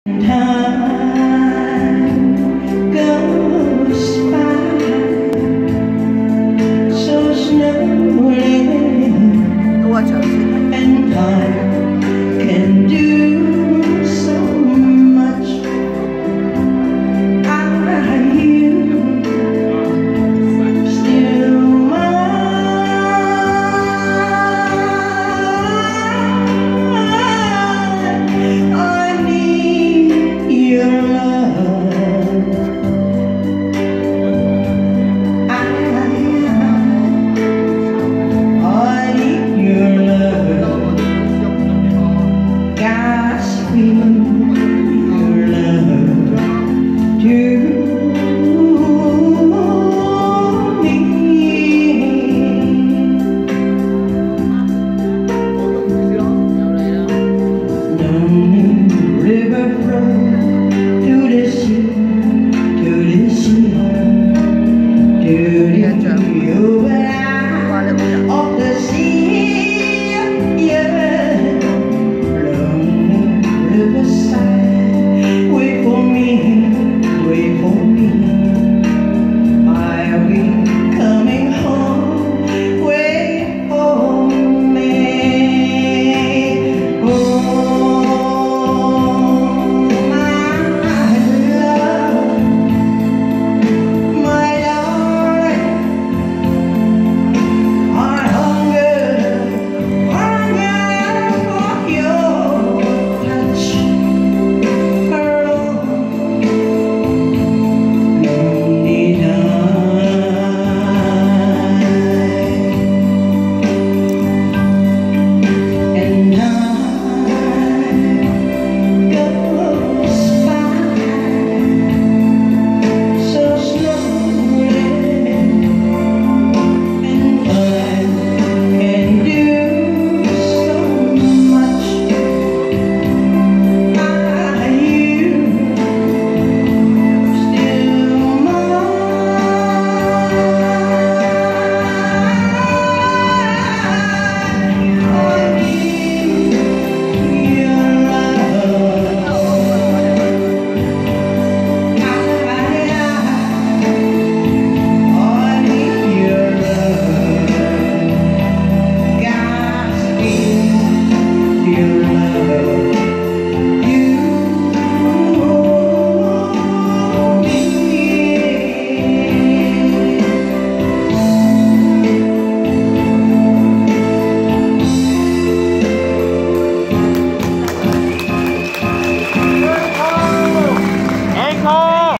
Time goes by so slowly, and time can do so much. Are you still mine? I need your love. I need your love. Gasping your love to me. Lonely river flows